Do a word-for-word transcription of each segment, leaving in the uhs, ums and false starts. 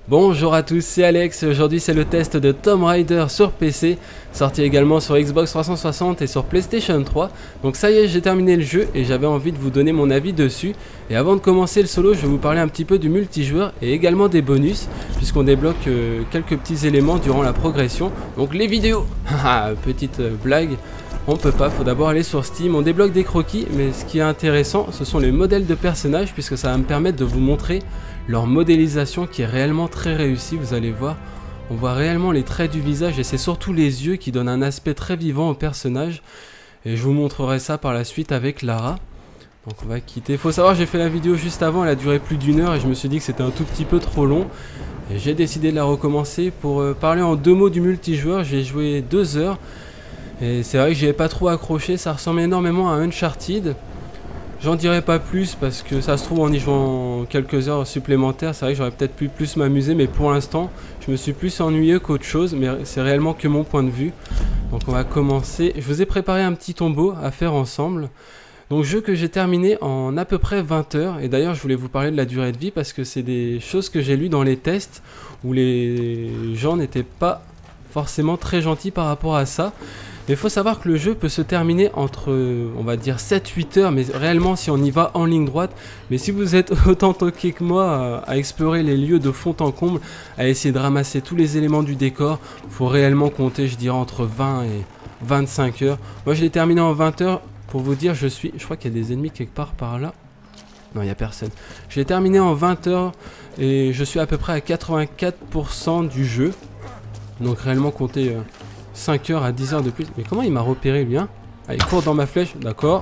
Bonjour à tous, c'est Alex et aujourd'hui c'est le test de Tomb Raider sur P C, sorti également sur Xbox trois cent soixante et sur PlayStation trois. Donc ça y est, j'ai terminé le jeu et j'avais envie de vous donner mon avis dessus. Et avant de commencer le solo, je vais vous parler un petit peu du multijoueur et également des bonus, puisqu'on débloque euh, quelques petits éléments durant la progression. Donc les vidéos, haha, petite euh, blague, on peut pas, faut d'abord aller sur Steam, on débloque des croquis, mais ce qui est intéressant, ce sont les modèles de personnages, puisque ça va me permettre de vous montrer leur modélisation qui est réellement très réussie. Vous allez voir, on voit réellement les traits du visage et c'est surtout les yeux qui donnent un aspect très vivant au personnage. Et je vous montrerai ça par la suite avec Lara. Donc on va quitter. Faut savoir, j'ai fait la vidéo juste avant, elle a duré plus d'une heure et je me suis dit que c'était un tout petit peu trop long. Et j'ai décidé de la recommencer pour euh, parler en deux mots du multijoueur. J'ai joué deux heures et c'est vrai que j'y ai pas trop accroché, ça ressemble énormément à Uncharted. J'en dirai pas plus parce que ça se trouve en y jouant quelques heures supplémentaires, c'est vrai que j'aurais peut-être pu plus m'amuser, mais pour l'instant je me suis plus ennuyé qu'autre chose, mais c'est réellement que mon point de vue. Donc on va commencer. Je vous ai préparé un petit tombeau à faire ensemble. Donc jeu que j'ai terminé en à peu près vingt heures, et d'ailleurs je voulais vous parler de la durée de vie parce que c'est des choses que j'ai lues dans les tests où les gens n'étaient pas forcément très gentils par rapport à ça. Mais il faut savoir que le jeu peut se terminer entre, on va dire, sept huit heures, mais réellement si on y va en ligne droite. Mais si vous êtes autant toqué que moi à, à explorer les lieux de fond en comble, à essayer de ramasser tous les éléments du décor, il faut réellement compter, je dirais, entre vingt et vingt-cinq heures. Moi je l'ai terminé en vingt heures, pour vous dire, je suis, je crois qu'il y a des ennemis quelque part par là. Non, il n'y a personne. Je l'ai terminé en vingt heures et je suis à peu près à quatre-vingt-quatre pour cent du jeu. Donc réellement compter... Euh, cinq heures à dix heures de plus. Mais comment il m'a repéré lui, hein? Allez, cours dans ma flèche, d'accord.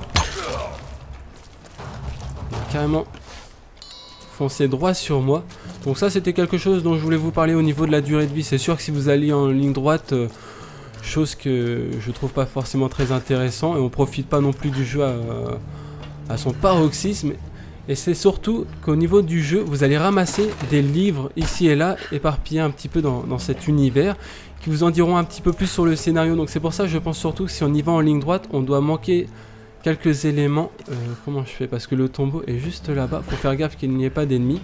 Il a carrément foncé droit sur moi. Donc ça c'était quelque chose dont je voulais vous parler au niveau de la durée de vie. C'est sûr que si vous allez en ligne droite, euh, chose que je trouve pas forcément très intéressant, et on profite pas non plus du jeu à, à son paroxysme. Et c'est surtout qu'au niveau du jeu, vous allez ramasser des livres ici et là, éparpillés un petit peu dans, dans cet univers, qui vous en diront un petit peu plus sur le scénario. Donc c'est pour ça que je pense surtout que si on y va en ligne droite, on doit manquer quelques éléments. Euh, comment je fais? Parce que le tombeau est juste là-bas, faut faire gaffe qu'il n'y ait pas d'ennemis.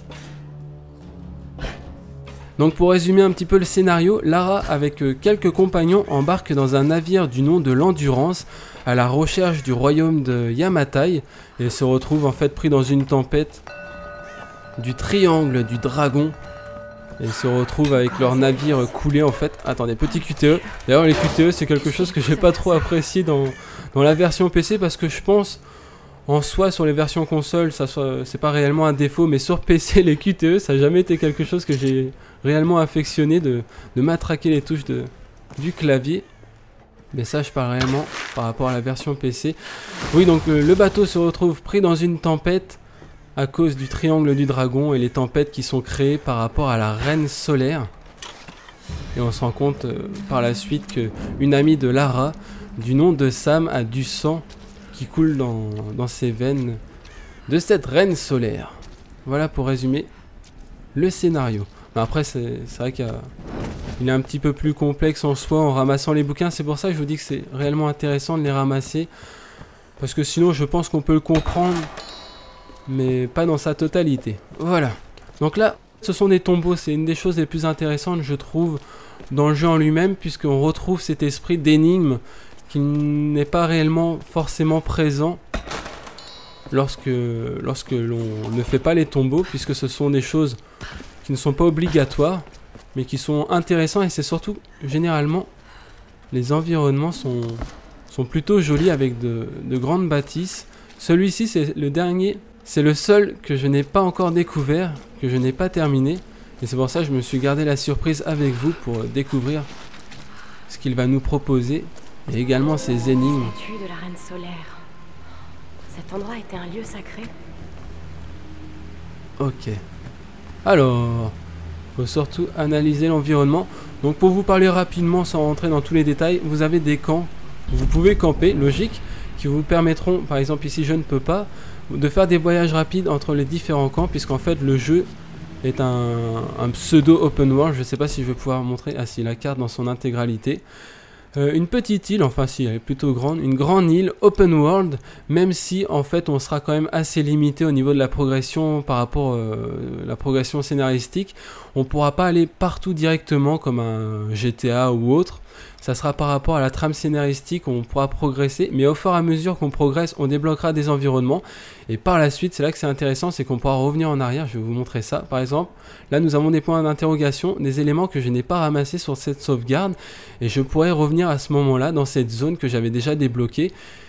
Donc pour résumer un petit peu le scénario, Lara avec euh, quelques compagnons embarque dans un navire du nom de l'Endurance à la recherche du royaume de Yamatai et se retrouve en fait pris dans une tempête du triangle du dragon et se retrouve avec leur navire coulé en fait. Attendez, petit Q T E. D'ailleurs les Q T E c'est quelque chose que j'ai pas trop apprécié dans, dans la version P C parce que je pense en soi sur les versions console ça c'est pas réellement un défaut, mais sur P C les Q T E ça n'a jamais été quelque chose que j'ai réellement affectionné de, de matraquer les touches de, du clavier. Mais ça je parle réellement par rapport à la version P C. Oui, donc euh, le bateau se retrouve pris dans une tempête à cause du triangle du dragon et les tempêtes qui sont créées par rapport à la reine solaire. Et on se rend compte euh, par la suite qu'une amie de Lara du nom de Sam a du sang qui coule dans, dans ses veines de cette reine solaire. Voilà pour résumer le scénario. Mais après c'est vrai qu'il est un petit peu plus complexe en soi en ramassant les bouquins. C'est pour ça que je vous dis que c'est réellement intéressant de les ramasser. Parce que sinon je pense qu'on peut le comprendre, mais pas dans sa totalité. Voilà. Donc là, ce sont des tombeaux. C'est une des choses les plus intéressantes, je trouve, dans le jeu en lui-même, puisqu'on retrouve cet esprit d'énigme qui n'est pas réellement forcément présent lorsque, lorsque l'on ne fait pas les tombeaux, puisque ce sont des choses qui ne sont pas obligatoires, mais qui sont intéressants. Et c'est surtout, généralement, les environnements sont, sont plutôt jolis avec de, de grandes bâtisses. Celui-ci, c'est le dernier. C'est le seul que je n'ai pas encore découvert, que je n'ai pas terminé. Et c'est pour ça que je me suis gardé la surprise avec vous pour découvrir ce qu'il va nous proposer. Et également ses énigmes. La statue de la reine solaire. Cet endroit était un lieu sacré. Ok. Alors, faut surtout analyser l'environnement. Donc pour vous parler rapidement sans rentrer dans tous les détails, vous avez des camps. Vous pouvez camper, logique, qui vous permettront, par exemple ici je ne peux pas, de faire des voyages rapides entre les différents camps, puisqu'en fait le jeu est un, un pseudo open world. Je ne sais pas si je vais pouvoir montrer. Ah si, la carte dans son intégralité. Euh, une petite île, enfin si elle est plutôt grande, une grande île open world, même si en fait on sera quand même assez limité au niveau de la progression par rapport à euh, la progression scénaristique. On pourra pas aller partout directement comme un G T A ou autre. Ça sera par rapport à la trame scénaristique, on pourra progresser, mais au fur et à mesure qu'on progresse, on débloquera des environnements. Et par la suite, c'est là que c'est intéressant, c'est qu'on pourra revenir en arrière. Je vais vous montrer ça. Par exemple, là nous avons des points d'interrogation, des éléments que je n'ai pas ramassés sur cette sauvegarde. Et je pourrais revenir à ce moment-là dans cette zone que j'avais déjà débloquée.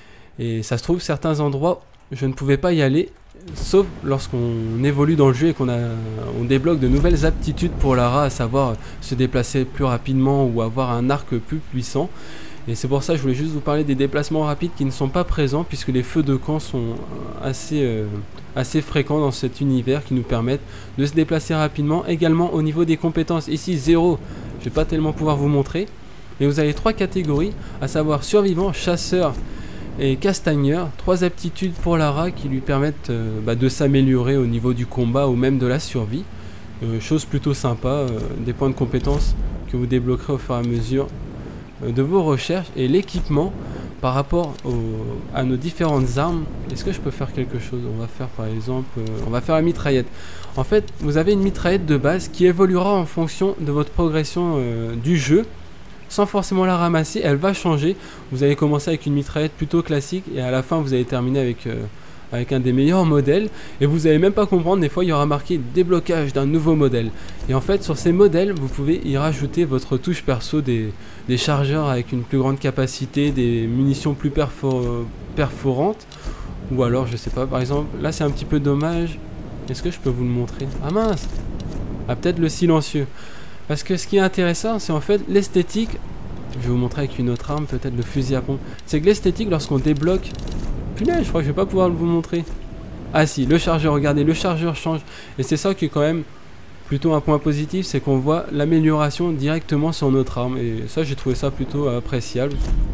Et ça se trouve, certains endroits, je ne pouvais pas y aller. Sauf lorsqu'on évolue dans le jeu et qu'on a, on débloque de nouvelles aptitudes pour Lara, à savoir se déplacer plus rapidement ou avoir un arc plus puissant. Et c'est pour ça que je voulais juste vous parler des déplacements rapides qui ne sont pas présents, puisque les feux de camp sont assez, euh, assez fréquents dans cet univers, qui nous permettent de se déplacer rapidement. Également au niveau des compétences, ici zéro, je ne vais pas tellement pouvoir vous montrer. Mais vous avez trois catégories, à savoir survivant, chasseur et castagneur, trois aptitudes pour Lara qui lui permettent euh, bah, de s'améliorer au niveau du combat ou même de la survie. Euh, chose plutôt sympa, euh, des points de compétences que vous débloquerez au fur et à mesure euh, de vos recherches. Et l'équipement par rapport au, à nos différentes armes, est-ce que je peux faire quelque chose? On va faire par exemple, euh, on va faire la mitraillette. En fait, vous avez une mitraillette de base qui évoluera en fonction de votre progression euh, du jeu. Sans forcément la ramasser, elle va changer. Vous allez commencer avec une mitraillette plutôt classique et à la fin vous allez terminer avec, euh, avec un des meilleurs modèles. Et vous n'allez même pas comprendre, des fois il y aura marqué déblocage d'un nouveau modèle. Et en fait sur ces modèles, vous pouvez y rajouter votre touche perso, des, des chargeurs avec une plus grande capacité, des munitions plus perfor perforantes. Ou alors je sais pas, par exemple, là c'est un petit peu dommage. Est-ce que je peux vous le montrer? Ah mince! Ah peut-être le silencieux. Parce que ce qui est intéressant, c'est en fait l'esthétique. Je vais vous montrer avec une autre arme, peut-être le fusil à pompe. C'est que l'esthétique, lorsqu'on débloque... Punaise, je crois que je vais pas pouvoir vous montrer. Ah si, le chargeur, regardez, le chargeur change. Et c'est ça qui est quand même plutôt un point positif, c'est qu'on voit l'amélioration directement sur notre arme. Et ça, j'ai trouvé ça plutôt appréciable.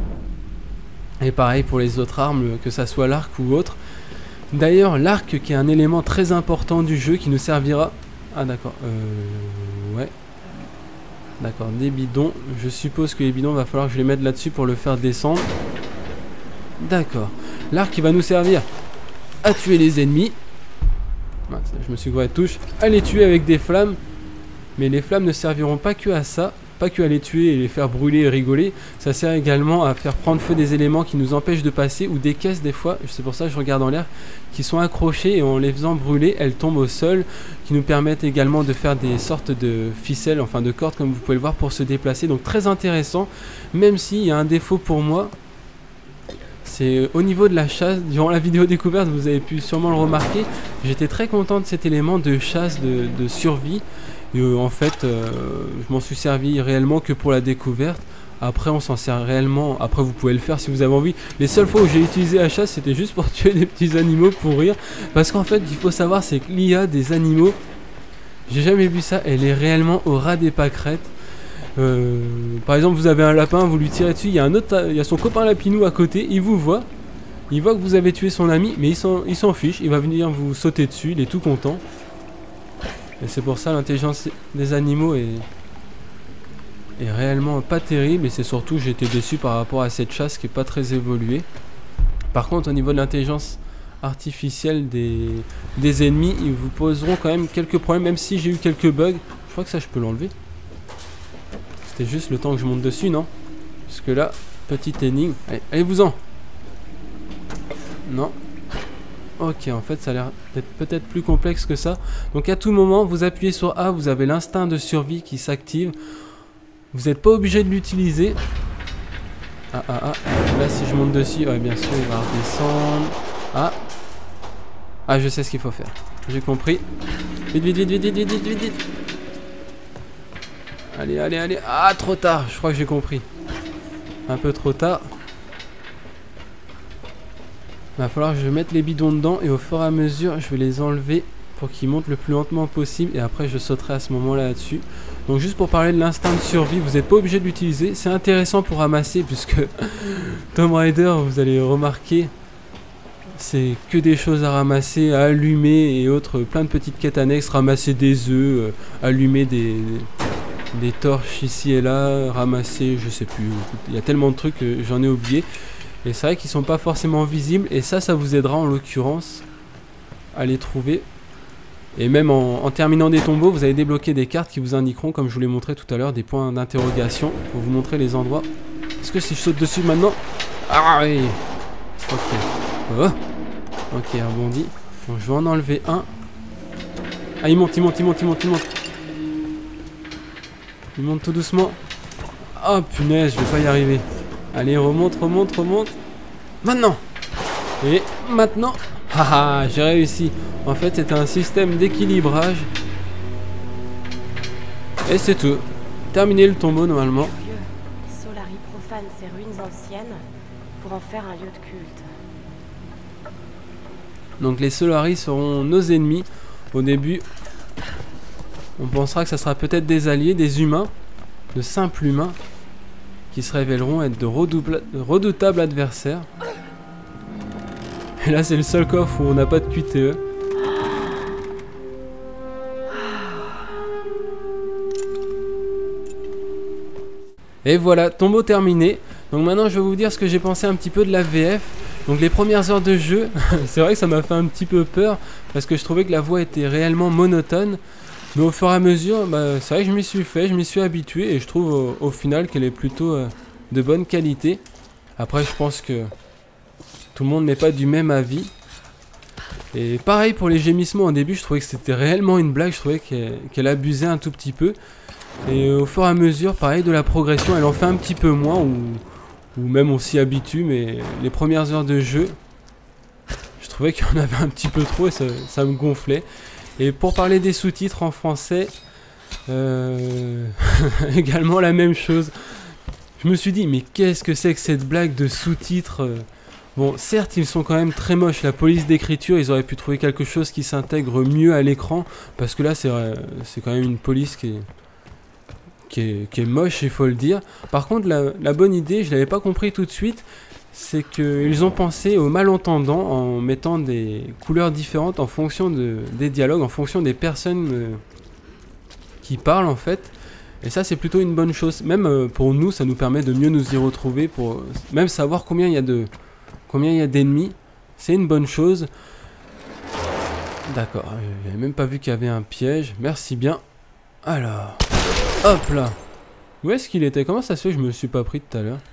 Et pareil pour les autres armes, que ça soit l'arc ou autre. D'ailleurs, l'arc qui est un élément très important du jeu qui nous servira... Ah d'accord, euh... ouais. D'accord, des bidons. Je suppose que les bidons, va falloir que je les mette là-dessus pour le faire descendre. D'accord. L'arc qui va nous servir à tuer les ennemis. Je me suis gouré de touche. À les tuer avec des flammes. Mais les flammes ne serviront pas que à ça. Pas que à les tuer et les faire brûler et rigoler. Ça sert également à faire prendre feu des éléments qui nous empêchent de passer. Ou des caisses des fois, c'est pour ça que je regarde en l'air, qui sont accrochées et en les faisant brûler, elles tombent au sol. Qui nous permettent également de faire des sortes de ficelles, enfin de cordes comme vous pouvez le voir pour se déplacer. Donc très intéressant. Même s'il y a un défaut pour moi. C'est au niveau de la chasse. Durant la vidéo découverte, vous avez pu sûrement le remarquer. J'étais très content de cet élément de chasse, de, de survie. Et euh, en fait, euh, je m'en suis servi réellement que pour la découverte. Après, on s'en sert réellement. Après, vous pouvez le faire si vous avez envie. Les seules fois où j'ai utilisé la chasse, c'était juste pour tuer des petits animaux pour rire. Parce qu'en fait, il faut savoir, c'est que l'I A des animaux, j'ai jamais vu ça. Elle est réellement au ras des pâquerettes. Euh, par exemple, vous avez un lapin, vous lui tirez dessus. Il y a un autre, il y a son copain lapinou à côté. Il vous voit. Il voit que vous avez tué son ami, mais il s'en, il s'en fiche. Il va venir vous sauter dessus. Il est tout content. Et c'est pour ça l'intelligence des animaux est, est réellement pas terrible. Et c'est surtout j'ai été déçu par rapport à cette chasse qui est pas très évoluée. Par contre au niveau de l'intelligence artificielle des, des ennemis, ils vous poseront quand même quelques problèmes. Même si j'ai eu quelques bugs. Je crois que ça je peux l'enlever. C'était juste le temps que je monte dessus, non? Parce que là, petite énigme. Allez, allez-vous-en. Non. Ok, en fait, ça a l'air d'être peut-être plus complexe que ça. Donc, à tout moment, vous appuyez sur A, vous avez l'instinct de survie qui s'active. Vous n'êtes pas obligé de l'utiliser. Ah, ah, ah. Là, si je monte dessus, ouais, bien sûr, il va redescendre. Ah. Ah, je sais ce qu'il faut faire. J'ai compris. Vite, vite, vite, vite, vite, vite, vite, vite. Allez, allez, allez. Ah, trop tard. Je crois que j'ai compris. Un peu trop tard. Il va falloir que je mette les bidons dedans et au fur et à mesure, je vais les enlever pour qu'ils montent le plus lentement possible et après je sauterai à ce moment-là là-dessus. Donc juste pour parler de l'instinct de survie, vous n'êtes pas obligé de l'utiliser. C'est intéressant pour ramasser puisque Tomb Raider, vous allez remarquer, c'est que des choses à ramasser, à allumer et autres, plein de petites quêtes annexes, ramasser des œufs, euh, allumer des... des torches ici et là, ramassées, je sais plus. Il y a tellement de trucs que j'en ai oublié. Et c'est vrai qu'ils sont pas forcément visibles. Et ça, ça vous aidera en l'occurrence à les trouver. Et même en, en terminant des tombeaux, vous allez débloquer des cartes qui vous indiqueront, comme je vous l'ai montré tout à l'heure, des points d'interrogation pour vous montrer les endroits. Est-ce que si je saute dessus maintenant? Ah oui. Ok. Oh. Ok, rebondi. Bon, je vais en enlever un. Ah, il monte, il monte, il monte, il monte, il monte. Il monte tout doucement. Oh punaise, je vais pas y arriver. Allez, remonte, remonte, remonte. Maintenant. Et maintenant. Haha, j'ai réussi. En fait, c'était un système d'équilibrage. Et c'est tout. Terminé le tombeau normalement. Curieux. Solari profane ces ruines anciennes pour en faire un lieu de culte. Donc les Solari seront nos ennemis. Au début, on pensera que ça sera peut-être des alliés, des humains, de simples humains, qui se révéleront être de redoutables adversaires. Et là, c'est le seul coffre où on n'a pas de Q T E. Et voilà, tombeau terminé. Donc maintenant, je vais vous dire ce que j'ai pensé un petit peu de la V F. Donc les premières heures de jeu, c'est vrai que ça m'a fait un petit peu peur, parce que je trouvais que la voix était réellement monotone. Mais au fur et à mesure, bah, c'est vrai que je m'y suis fait, je m'y suis habitué, et je trouve au, au final qu'elle est plutôt euh, de bonne qualité. Après, je pense que tout le monde n'est pas du même avis. Et pareil pour les gémissements, au début, je trouvais que c'était réellement une blague, je trouvais qu'elle qu'elle abusait un tout petit peu. Et au fur et à mesure, pareil, de la progression, elle en fait un petit peu moins, ou, ou même on s'y habitue, mais les premières heures de jeu, je trouvais qu'il y en avait un petit peu trop et ça, ça me gonflait. Et pour parler des sous-titres en français, euh, également la même chose. Je me suis dit, mais qu'est-ce que c'est que cette blague de sous-titres? Bon, certes, ils sont quand même très moches. La police d'écriture, ils auraient pu trouver quelque chose qui s'intègre mieux à l'écran, parce que là, c'est c'est quand même une police qui est... Qui est, qui est moche, il faut le dire. Par contre, la, la bonne idée, je l'avais pas compris tout de suite, c'est qu'ils ont pensé aux malentendants en mettant des couleurs différentes en fonction de, des dialogues, en fonction des personnes euh, qui parlent en fait. Et ça, c'est plutôt une bonne chose. Même euh, pour nous, ça nous permet de mieux nous y retrouver, pour même savoir combien il y a de combien il y a d'ennemis. C'est une bonne chose. D'accord, je n'avais même pas vu qu'il y avait un piège. Merci bien. Alors... Hop là. Où est-ce qu'il était? Comment ça se fait que je me le suis pas pris tout à l'heure?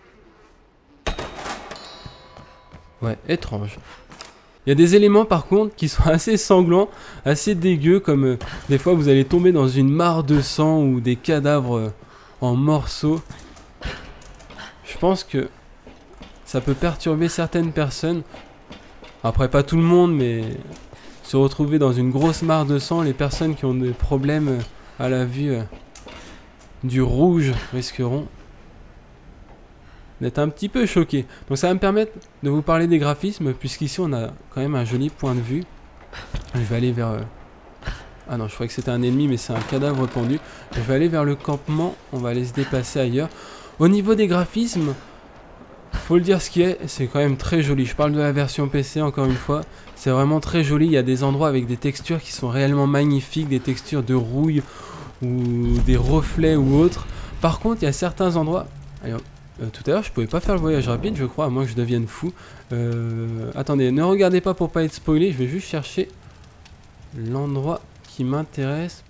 Ouais, étrange. Il y a des éléments par contre qui sont assez sanglants, assez dégueux, comme euh, des fois vous allez tomber dans une mare de sang ou des cadavres euh, en morceaux. Je pense que ça peut perturber certaines personnes. Après pas tout le monde, mais se retrouver dans une grosse mare de sang, les personnes qui ont des problèmes euh, à la vue... Euh, du rouge risqueront d'être un petit peu choqués. Donc ça va me permettre de vous parler des graphismes, puisqu'ici on a quand même un joli point de vue. Je vais aller vers... Euh... Ah non, je croyais que c'était un ennemi, mais c'est un cadavre pendu. Je vais aller vers le campement, on va aller se déplacer ailleurs. Au niveau des graphismes, faut le dire ce qui est, c'est quand même très joli. Je parle de la version P C encore une fois. C'est vraiment très joli, il y a des endroits avec des textures qui sont réellement magnifiques, des textures de rouille, ou des reflets ou autres. Par contre, il y a certains endroits... Alors, euh, tout à l'heure, je pouvais pas faire le voyage rapide, je crois, à moins que je devienne fou. Euh, attendez, ne regardez pas pour pas être spoilé, je vais juste chercher l'endroit qui m'intéresse.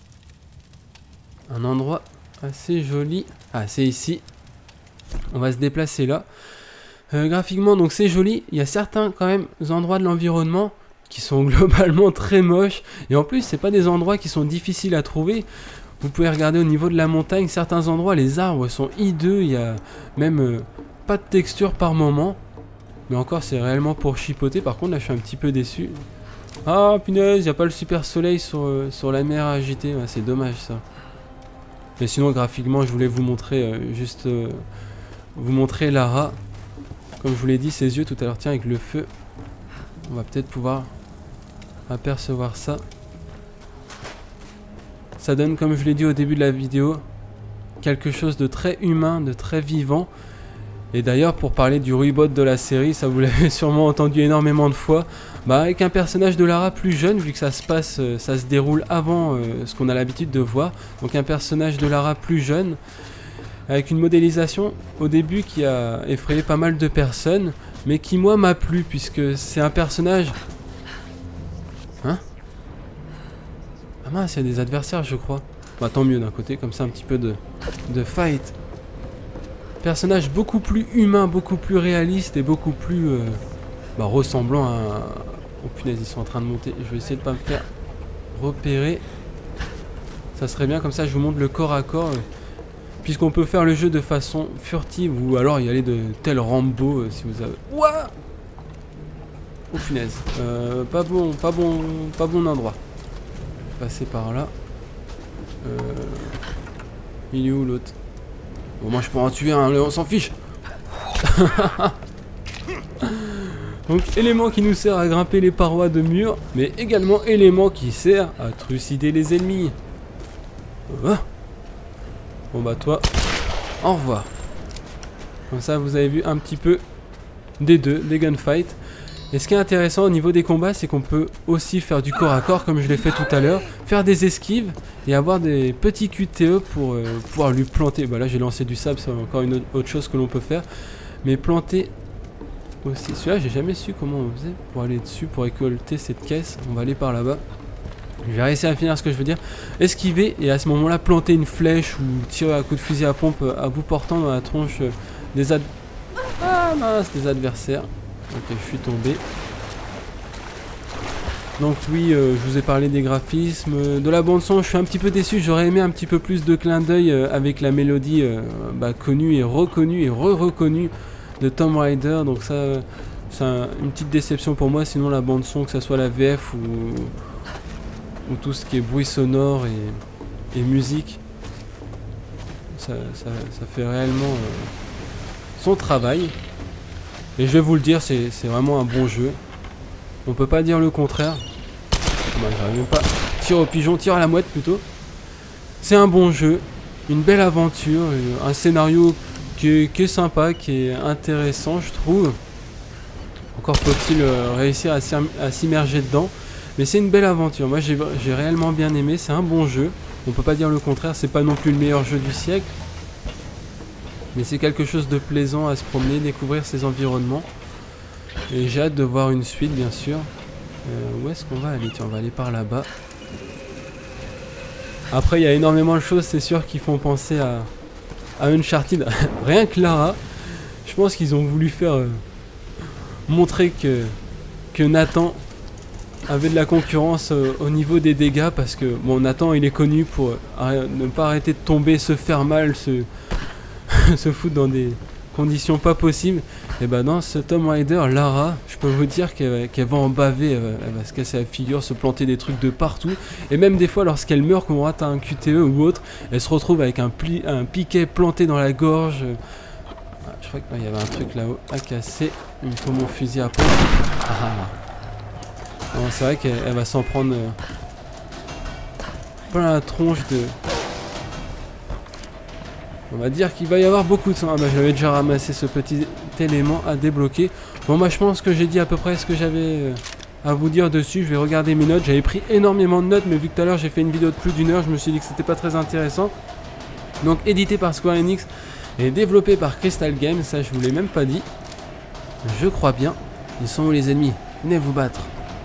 Un endroit assez joli. Ah, c'est ici. On va se déplacer là. Euh, graphiquement, donc c'est joli. Il y a certains, quand même, endroits de l'environnement qui sont globalement très moches, et en plus c'est pas des endroits qui sont difficiles à trouver. Vous pouvez regarder au niveau de la montagne, certains endroits les arbres sont hideux, il y a même euh, pas de texture par moment, mais encore c'est réellement pour chipoter. Par contre là je suis un petit peu déçu. Ah punaise, il n'y a pas le super soleil sur, euh, sur la mer agitée, ouais, c'est dommage ça. Mais sinon graphiquement je voulais vous montrer euh, juste euh, vous montrer Lara, comme je vous l'ai dit, ses yeux tout à l'heure, tiens, avec le feu on va peut-être pouvoir apercevoir ça. Ça donne, comme je l'ai dit au début de la vidéo, quelque chose de très humain, de très vivant. Et d'ailleurs, pour parler du reboot de la série, ça vous l'avez sûrement entendu énormément de fois, bah avec un personnage de Lara plus jeune, vu que ça se passe, euh, ça se déroule avant euh, ce qu'on a l'habitude de voir. Donc un personnage de Lara plus jeune, avec une modélisation au début qui a effrayé pas mal de personnes, mais qui moi m'a plu, puisque c'est un personnage... Hein? Ah mince, il y a des adversaires je crois. Bah tant mieux d'un côté, comme ça un petit peu de, de fight. Personnage beaucoup plus humain, beaucoup plus réaliste et beaucoup plus euh, bah, ressemblant à... Oh punaise, ils sont en train de monter. Je vais essayer de pas me faire repérer. Ça serait bien, comme ça je vous montre le corps à corps. Euh, Puisqu'on peut faire le jeu de façon furtive ou alors y aller de tel Rambo euh, si vous avez... Ouah! Oh punaise. Euh, pas bon, pas bon, pas bon endroit. Passer par là. Euh... Il est où l'autre? Bon, moi je peux en tuer un, on s'en fiche. Donc élément qui nous sert à grimper les parois de murs, mais également élément qui sert à trucider les ennemis. Oh. Bon bah toi, au revoir. Comme ça vous avez vu un petit peu des deux, des gunfights. Et ce qui est intéressant au niveau des combats, c'est qu'on peut aussi faire du corps à corps comme je l'ai fait tout à l'heure, faire des esquives et avoir des petits Q T E pour euh, pouvoir lui planter. Bah là j'ai lancé du sable, c'est encore une autre chose que l'on peut faire. Mais planter aussi. Celui-là j'ai jamais su comment on faisait pour aller dessus, pour récolter cette caisse. On va aller par là-bas. Je vais réussir à finir ce que je veux dire. Esquiver et à ce moment-là planter une flèche ou tirer à coup de fusil à pompe à bout portant dans la tronche des ad... Ah mince, des adversaires. Ok, je suis tombé. Donc oui, euh, je vous ai parlé des graphismes, de la bande son. Je suis un petit peu déçu. J'aurais aimé un petit peu plus de clin d'œil euh, avec la mélodie euh, bah, connue et reconnue et re-reconnue de Tomb Raider. Donc ça, euh, c'est un, une petite déception pour moi. Sinon la bande son, que ça soit la V F ou, ou tout ce qui est bruit sonore et, et musique, ça, ça, ça fait réellement euh, son travail. Et je vais vous le dire, c'est vraiment un bon jeu. On peut pas dire le contraire. Bah, j'arrive même pas. Tire au pigeon, tire à la mouette plutôt. C'est un bon jeu, une belle aventure, un scénario qui est, qui est sympa, qui est intéressant, je trouve. Encore faut-il euh, réussir à s'immerger dedans. Mais c'est une belle aventure. Moi, j'ai réellement bien aimé. C'est un bon jeu. On peut pas dire le contraire. C'est pas non plus le meilleur jeu du siècle. Mais c'est quelque chose de plaisant à se promener, découvrir ces environnements. Et j'ai hâte de voir une suite, bien sûr. Euh, où est-ce qu'on va aller? Tiens, on va aller par là-bas. Après, il y a énormément de choses, c'est sûr, qui font penser à, à Uncharted. Rien que Lara, je pense qu'ils ont voulu faire... Euh, montrer que, que Nathan avait de la concurrence euh, au niveau des dégâts. Parce que, bon, Nathan, il est connu pour euh, ne pas arrêter de tomber, se faire mal, se... se foutre dans des conditions pas possibles. Et bah dans ce Tomb Raider, Lara, je peux vous dire qu'elle qu'elle va en baver, elle va, elle va se casser la figure, se planter des trucs de partout. Et même des fois lorsqu'elle meurt, qu'on rate un Q T E ou autre, elle se retrouve avec un, pli, un piquet planté dans la gorge. Ah, je crois qu'il y avait un truc là-haut à casser. Il me faut mon fusil à pompe. Ah. C'est vrai qu'elle va s'en prendre euh, plein la tronche de... On va dire qu'il va y avoir beaucoup de sang. Ah bah j'avais déjà ramassé ce petit élément à débloquer. Bon bah je pense que j'ai dit à peu près ce que j'avais à vous dire dessus. Je vais regarder mes notes. J'avais pris énormément de notes, mais vu que tout à l'heure j'ai fait une vidéo de plus d'une heure, je me suis dit que c'était pas très intéressant. Donc édité par Square Enix et développé par Crystal Games, ça je vous l'ai même pas dit. Je crois bien. Ils sont où les ennemis? Venez vous battre.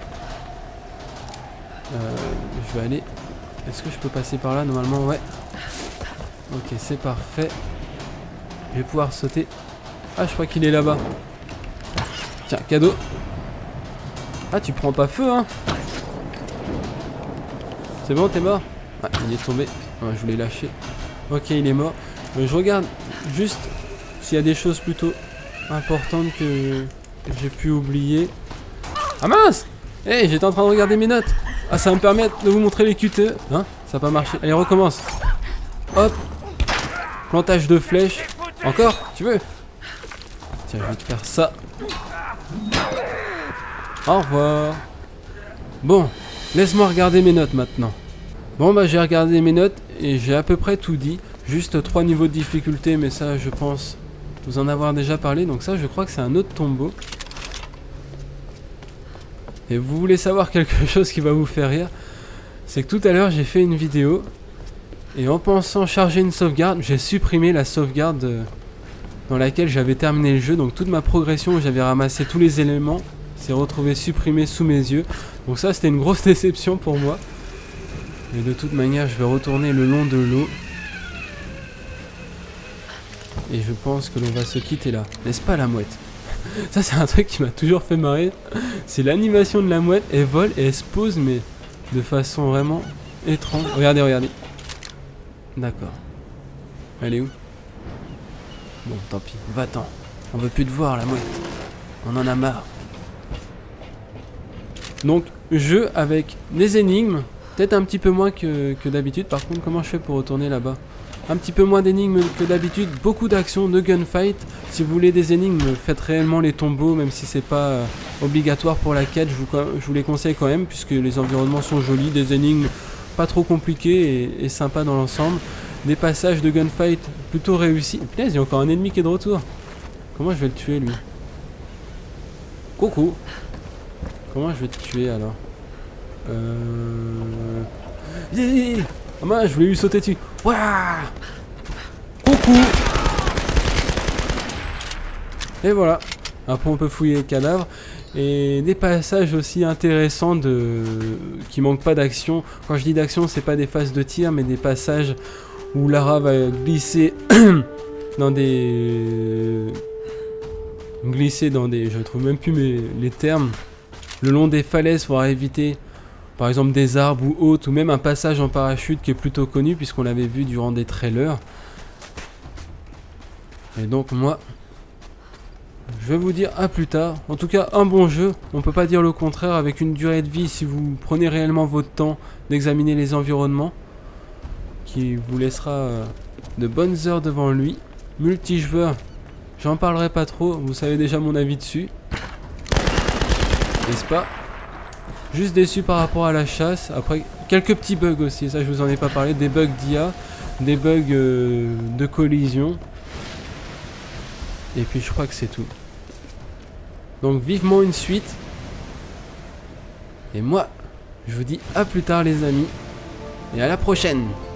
Euh, je vais aller... Est-ce que je peux passer par là normalement? Ouais. Ok, c'est parfait. Je vais pouvoir sauter. Ah, je crois qu'il est là-bas. Tiens, cadeau. Ah, tu prends pas feu, hein? C'est bon, t'es mort? Ah, il est tombé. Ah, je voulais lâcher. Ok, il est mort. Euh, je regarde juste s'il y a des choses plutôt importantes que j'ai pu oublier. Ah mince! Hey, j'étais en train de regarder mes notes. Ah, ça va me permettre de vous montrer les Q T E. Hein? Ça n'a pas marché. Allez, recommence. Hop. Plantage de flèches. Encore? Tu veux? Tiens, je vais te faire ça. Au revoir. Bon, laisse-moi regarder mes notes maintenant. Bon bah j'ai regardé mes notes et j'ai à peu près tout dit. Juste trois niveaux de difficulté, mais ça je pense vous en avoir déjà parlé. Donc ça, je crois que c'est un autre tombeau. Et vous voulez savoir quelque chose qui va vous faire rire, c'est que tout à l'heure, j'ai fait une vidéo. Et en pensant charger une sauvegarde, j'ai supprimé la sauvegarde euh, dans laquelle j'avais terminé le jeu. Donc toute ma progression où j'avais ramassé tous les éléments s'est retrouvé supprimé sous mes yeux. Donc ça, c'était une grosse déception pour moi. Mais de toute manière, je vais retourner le long de l'eau. Et je pense que l'on va se quitter là. N'est-ce pas la mouette? Ça, c'est un truc qui m'a toujours fait marrer. C'est l'animation de la mouette. Elle vole et elle se pose, mais de façon vraiment étrange. Regardez, regardez. D'accord. Elle est où? Bon, tant pis. Va-t'en. On veut plus te voir, la mouette. On en a marre. Donc, jeu avec des énigmes. Peut-être un petit peu moins que, que d'habitude. Par contre, comment je fais pour retourner là-bas? Un petit peu moins d'énigmes que d'habitude. Beaucoup d'actions, de gunfight. Si vous voulez des énigmes, faites réellement les tombeaux. Même si c'est pas euh, obligatoire pour la quête. Je vous, je vous les conseille quand même. Puisque les environnements sont jolis. Des énigmes pas trop compliquées et, et sympas dans l'ensemble. Des passages de gunfight plutôt réussis. Punaise, il y a encore un ennemi qui est de retour. Comment je vais le tuer, lui? Coucou. Comment je vais te tuer, alors? Euh... Yeah. Ah mince, je voulais lui sauter dessus. Waouh. Coucou. Et voilà. Après, on peut fouiller les cadavres. Et des passages aussi intéressants de... qui manquent pas d'action. Quand je dis d'action, c'est pas des phases de tir, mais des passages où Lara va glisser dans des... glisser dans des... je trouve même plus mes... les termes. Le long des falaises pour éviter, par exemple, des arbres ou autres, ou même un passage en parachute qui est plutôt connu, puisqu'on l'avait vu durant des trailers. Et donc, moi, je vais vous dire à plus tard. En tout cas, un bon jeu, on peut pas dire le contraire, avec une durée de vie, si vous prenez réellement votre temps d'examiner les environnements, qui vous laissera euh, de bonnes heures devant lui. Multijoueur, j'en parlerai pas trop, vous savez déjà mon avis dessus. N'est-ce pas? Juste déçu par rapport à la chasse. Après, quelques petits bugs aussi, ça je vous en ai pas parlé. Des bugs d'I A, des bugs euh, de collision. Et puis je crois que c'est tout. Donc vivement une suite. Et moi, je vous dis à plus tard les amis. Et à la prochaine!